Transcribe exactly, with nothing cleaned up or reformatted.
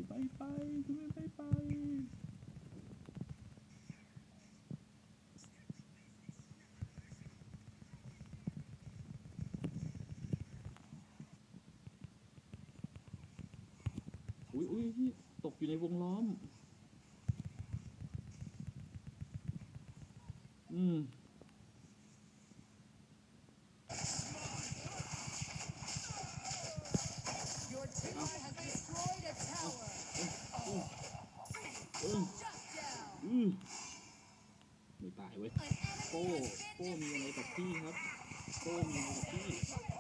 ไปไปคุณไปไปอุ้ยอุ้ยพี่ตกอยู่ในวงล้อมอืม Your team has destroyed a tower. อืม Shut down. อืมไม่ตายเว้ย An enemy โป้ has โป้ been มีอะไรกับ defeated. พี่ครับโป้มีอะไรกับพี่